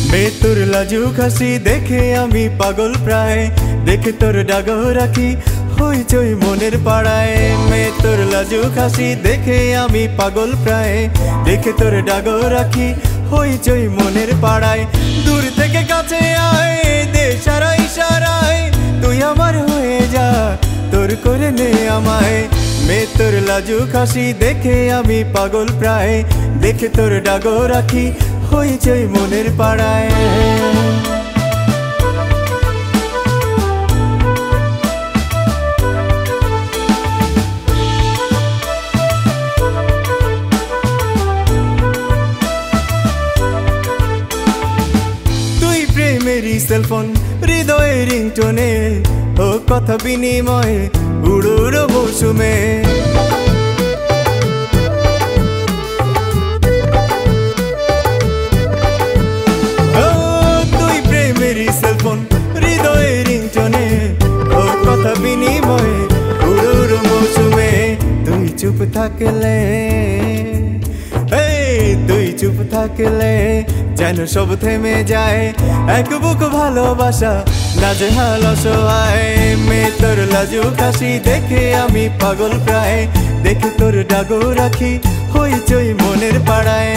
মেয়ে তোর লাজুক হাসি দেখে আমি পাগল প্রায়, দেখে তোর ডাগর রাখি হইচই মনের পাড়ায়। মেয়ে তোর লাজুক হাসি দেখে আমি পাগল প্রায়, দেখে তোর ডাগর রাখি হইচই মনের পাড়ায়। দূর থেকে কাছে আয় দে সারা ইশারায়, তুই আমার হয়ে যা তোর করে নে আমায়। মেয়ে তোর লাজুক হাসি দেখে আমি পাগল প্রায়, দেখে তোর ডাগর রাখি হইচই মনের পাড়ায়। তুই প্রেমেরই সেলফোন হৃদয়ের রিংটোনে, ও কথা বিনিময়ে উড়ো উড়ো মৌসুমে। তুই প্রেমেরই সেলফোন হৃদয়ের রিংটোনে, ও কথা বিনিময়ে উড়ো উড়ো মৌসুমে। তুই চুপ থাকলে, তুই চুপ থাকলে যেন সব থেমে যায়, এক বুক ভালোবাসা নাজেহাল অসহায়। মেয়ে তোর লাজুক হাসি দেখে আমি পাগল প্রায়, দেখে তোর ডাগর রাখি হইচই মনের পাড়ায়।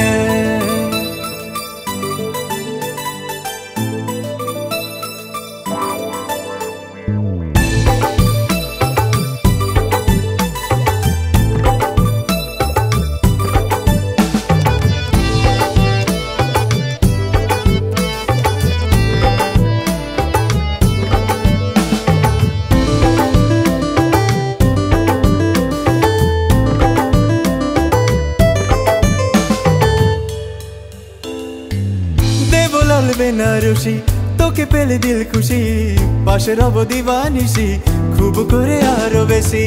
বেনারসি তোকে পেলে দিল খুশি, পাশে রব দিবানিসি খুব করে আরো বেশি।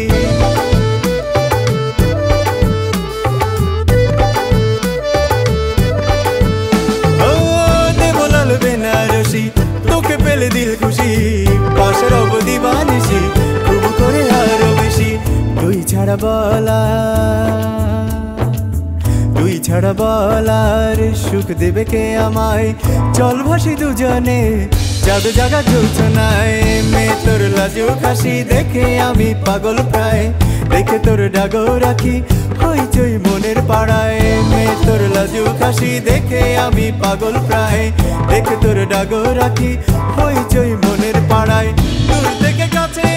ও দেবলাল বেনারসি তোকে পেলে দিল খুশি, পাশে রব দিবানিসি খুব করে আরো বেশি। তুই ছাড়া বলা, তুই ছাড়া বলার সুখ দেবে কে আমায়, চল ভাসি দুজনে জাদু জাগা জোছনায়। মেয়ে তোর লাজুক হাসি দেখে আমি পাগল প্রায়, দেখে তোর ডাগর রাখি হইচই মনের পাড়ায়। মেয়ে তোর লাজুক হাসি দেখে আমি পাগল প্রায়, দেখে তোর ডাগর রাখি হইচই মনের পাড়ায়। দূর থেকে কাছে